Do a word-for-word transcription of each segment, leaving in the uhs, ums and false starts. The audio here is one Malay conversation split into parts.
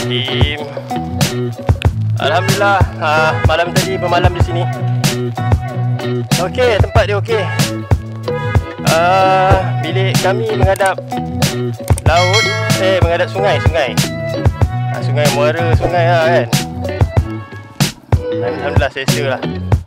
Bismillahirrahmanirrahim. Alhamdulillah, uh, malam tadi bermalam di sini. Okey, tempat dia okey. Uh, bilik kami menghadap laut, eh menghadap sungai, sungai. Uh, sungai muara, sungai lah kan. Alhamdulillah, selesa lah.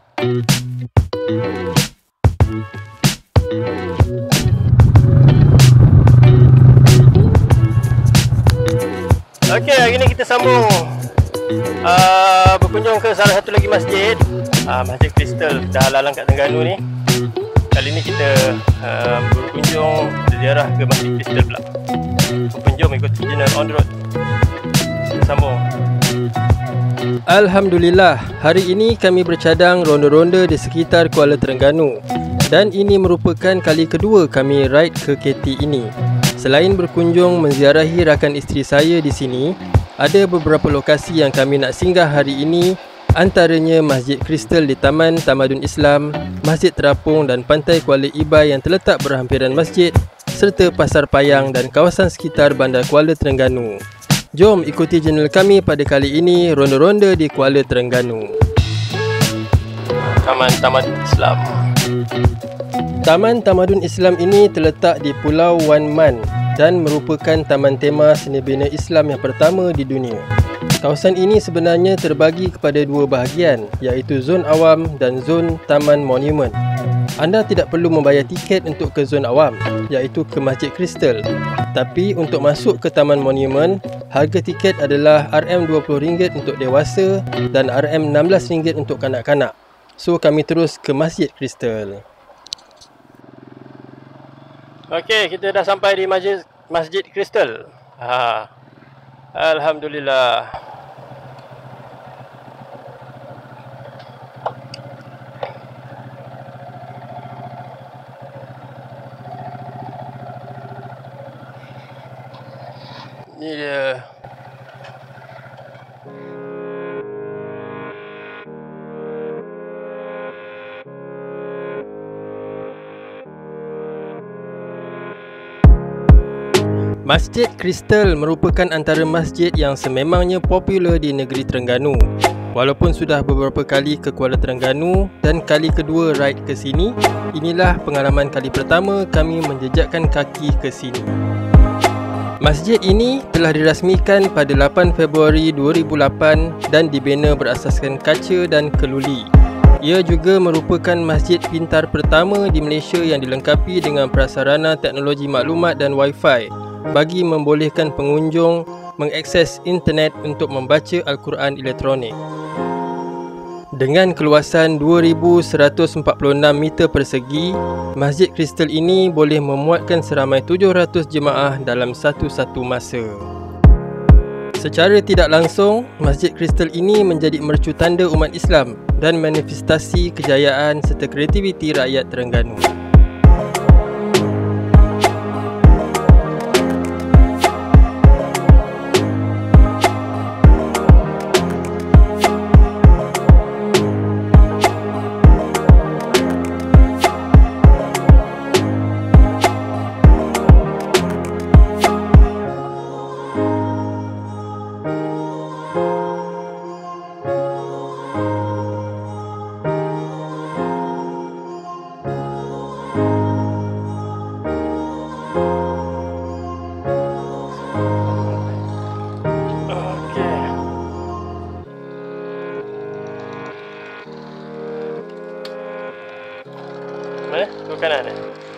Okey, hari ni kita sambung uh, berkunjung ke salah satu lagi masjid, uh, Masjid Kristal Dah Lalang kat Terengganu ni. Kali ni kita uh, berkunjung ziarah ke Masjid Kristal pula. Berkunjung ikut channel On The Road. Kita sambung. Alhamdulillah, hari ini kami bercadang ronda-ronda di sekitar Kuala Terengganu. Dan ini merupakan kali kedua kami ride ke K T ini. Selain berkunjung menziarahi rakan isteri saya di sini, ada beberapa lokasi yang kami nak singgah hari ini, antaranya Masjid Kristal di Taman Tamadun Islam, Masjid Terapung dan Pantai Kuala Ibai yang terletak berhampiran masjid, serta Pasar Payang dan kawasan sekitar Bandar Kuala Terengganu. Jom ikuti channel kami pada kali ini, ronda-ronda di Kuala Terengganu. Taman Tamadun Islam. Taman Tamadun Islam ini terletak di Pulau Wan Man dan merupakan taman tema seni bina Islam yang pertama di dunia. Kawasan ini sebenarnya terbagi kepada dua bahagian, iaitu zon awam dan zon taman monumen. Anda tidak perlu membayar tiket untuk ke zon awam, iaitu ke Masjid Kristal. Tapi untuk masuk ke taman monumen, harga tiket adalah R M dua puluh ringgit untuk dewasa dan R M enam belas ringgit untuk kanak-kanak. So kami terus ke Masjid Kristal. Okey, kita dah sampai di Masjid Masjid Kristal. Ha. Alhamdulillah. Ni dia. Masjid Kristal merupakan antara masjid yang sememangnya popular di negeri Terengganu. Walaupun sudah beberapa kali ke Kuala Terengganu dan kali kedua ride ke sini, inilah pengalaman kali pertama kami menjejakkan kaki ke sini. Masjid ini telah dirasmikan pada lapan Februari dua ribu lapan dan dibina berasaskan kaca dan keluli. Ia juga merupakan masjid pintar pertama di Malaysia yang dilengkapi dengan prasarana teknologi maklumat dan Wi-Fi bagi membolehkan pengunjung mengakses internet untuk membaca Al-Quran elektronik. Dengan keluasan dua ribu seratus empat puluh enam meter persegi, Masjid Kristal ini boleh memuatkan seramai tujuh ratus jemaah dalam satu-satu masa. Secara tidak langsung, Masjid Kristal ini menjadi mercu tanda umat Islam dan manifestasi kejayaan serta kreativiti rakyat Terengganu. Mana? Ke kanan eh?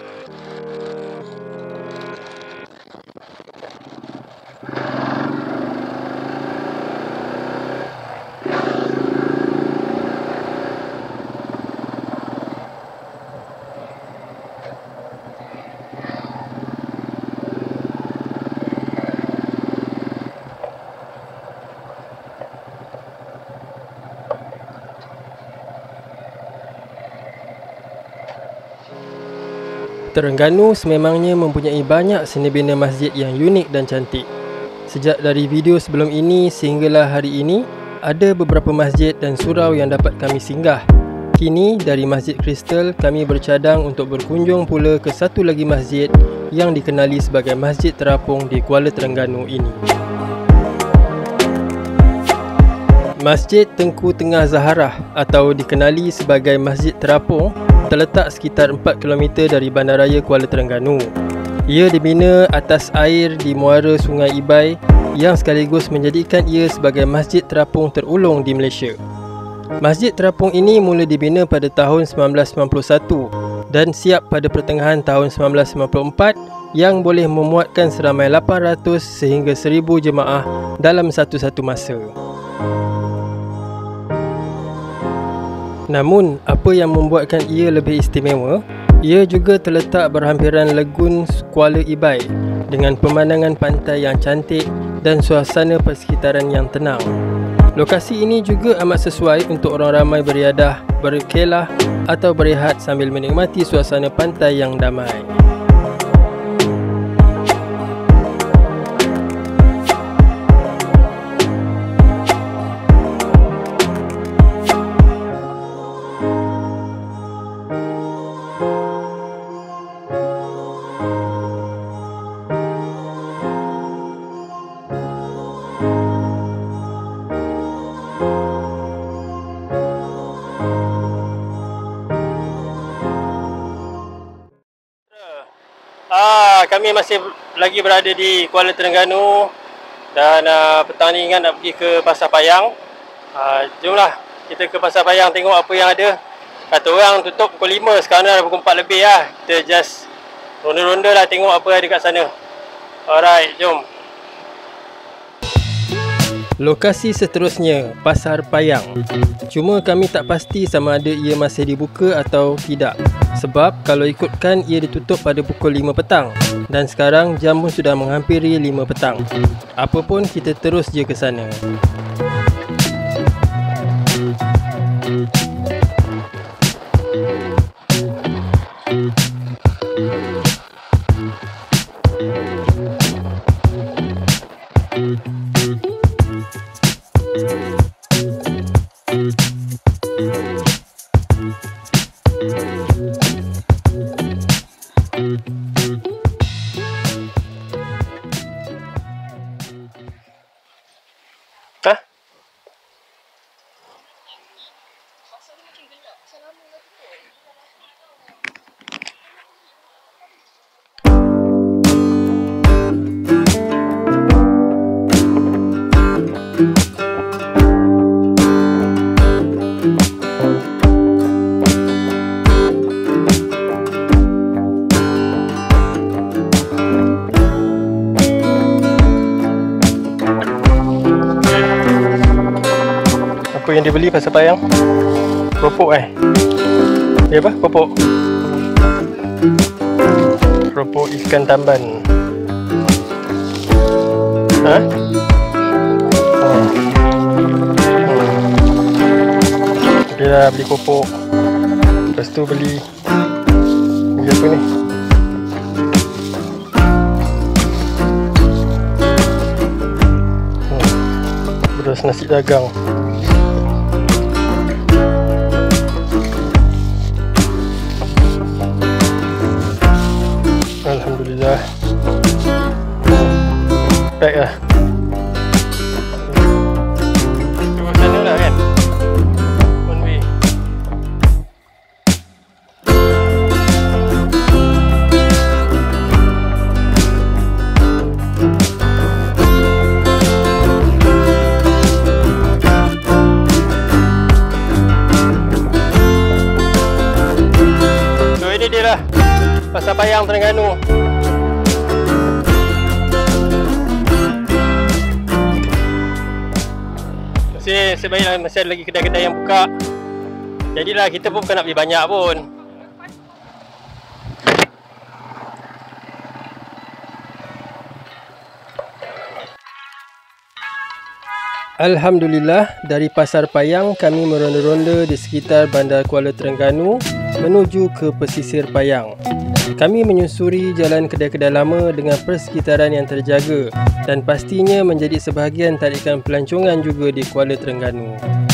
Terengganu sememangnya mempunyai banyak seni bina masjid yang unik dan cantik. Sejak dari video sebelum ini sehinggalah hari ini, ada beberapa masjid dan surau yang dapat kami singgah. Kini dari Masjid Kristal kami bercadang untuk berkunjung pula ke satu lagi masjid yang dikenali sebagai Masjid Terapung di Kuala Terengganu ini. Masjid Tengku Tengah Zaharah atau dikenali sebagai Masjid Terapung terletak sekitar empat kilometer dari Bandaraya Kuala Terengganu. Ia dibina atas air di muara Sungai Ibai yang sekaligus menjadikan ia sebagai masjid terapung terulung di Malaysia. Masjid terapung ini mula dibina pada tahun sembilan belas sembilan puluh satu dan siap pada pertengahan tahun sembilan belas sembilan puluh empat yang boleh memuatkan seramai lapan ratus sehingga seribu jemaah dalam satu-satu masa. Namun, apa yang membuatkan ia lebih istimewa, ia juga terletak berhampiran Lagun Kuala Ibai dengan pemandangan pantai yang cantik dan suasana persekitaran yang tenang. Lokasi ini juga amat sesuai untuk orang ramai beriadah, berkelah atau berehat sambil menikmati suasana pantai yang damai. Ah, kami masih lagi berada di Kuala Terengganu dan uh, petang ni ingat nak pergi ke Pasar Payang. Ah, jomlah kita ke Pasar Payang tengok apa yang ada. Kata orang tutup pukul lima, sekarang dah pukul empat lebih lah. Kita just ronda-ronda lah tengok apa ada kat sana. Alright, jom. Lokasi seterusnya, Pasar Payang. Cuma kami tak pasti sama ada ia masih dibuka atau tidak. Sebab kalau ikutkan ia ditutup pada pukul lima petang dan sekarang jam pun sudah menghampiri lima petang. Apa pun kita terus je ke sana. Hah? Apa yang dibeli Pasar Payang? Keropok eh? Ya apa? Keropok? Keropok ikan tamban. Ha? Oh. Okay lah, beli keropok. Lepas tu beli Beli apa ni? Hmm. Beras nasi dagang. Alhamdulillah. Baik lah. Turun sana lah kan? One way. So ini dia lah Pasar Payang Terengganu. Masih sebaiknya masih ada lagi kedai-kedai yang buka. Jadilah kita pun bukan nak beli banyak pun. Alhamdulillah, dari Pasar Payang kami meronda-ronda di sekitar Bandar Kuala Terengganu menuju ke pesisir Payang. Kami menyusuri jalan kedai-kedai lama dengan persekitaran yang terjaga dan pastinya menjadi sebahagian tarikan pelancongan juga di Kuala Terengganu.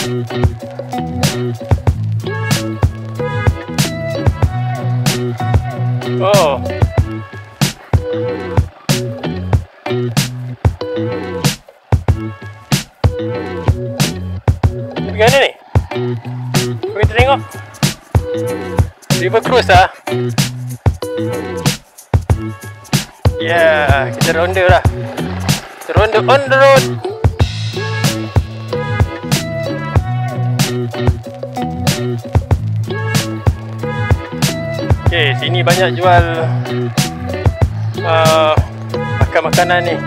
Oh. Ya, yeah, kita ronda lah. Kita ronda on the road. Okay, sini banyak jual uh, makan makanan ni.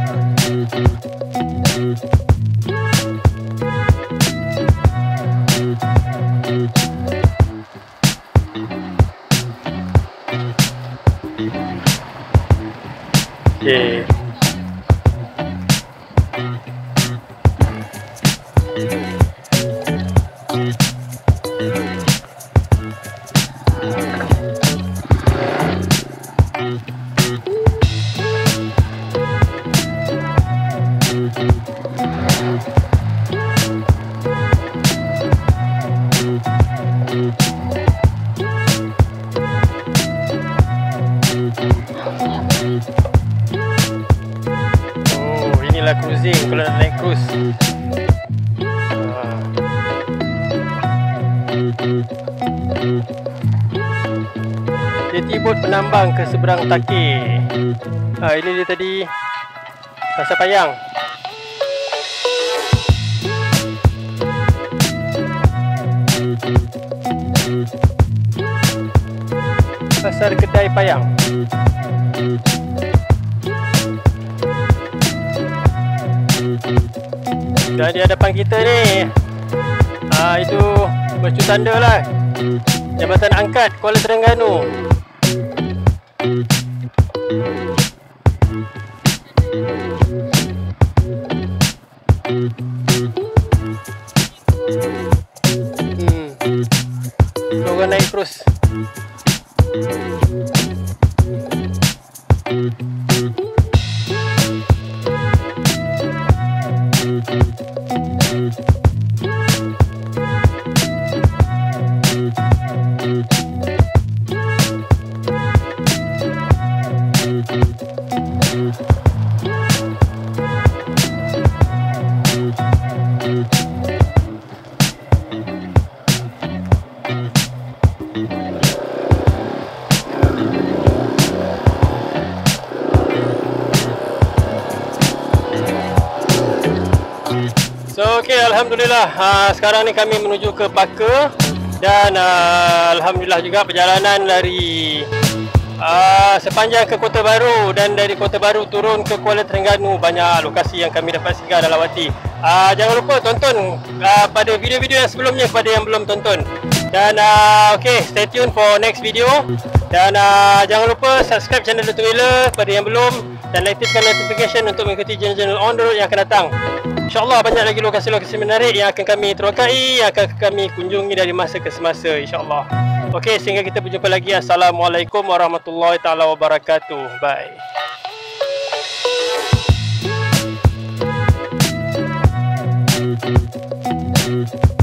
Okay. Inilah cruising kalau nak naik cruise. Ha. Jetty boat penambang ke seberang Takir. Ha, ini dia tadi Pasar Payang. Pasar Kedai Payang. Dan di hadapan kita ni, ah itu mercu tanda lah, Jambatan Angkat Kuala Terengganu. Hmm. Orang naik terus. So okey, alhamdulillah, uh, sekarang ni kami menuju ke Paka. Dan uh, alhamdulillah juga perjalanan dari uh, sepanjang ke Kota Baru, dan dari Kota Baru turun ke Kuala Terengganu. Banyak lokasi yang kami dapat singgah dan lawati. uh, Jangan lupa tonton uh, pada video-video yang sebelumnya kepada yang belum tonton. Dan uh, okey, stay tune for next video. Dan uh, jangan lupa subscribe channel Dato' Wheeler kepada yang belum, dan aktifkan notification untuk mengikuti channel-channel on the road yang akan datang. InsyaAllah banyak lagi lokasi-lokasi menarik yang akan kami terokai, yang akan kami kunjungi dari masa ke semasa, insyaAllah. Okey, sehingga kita berjumpa lagi. Assalamualaikum warahmatullahi taala wabarakatuh. Bye.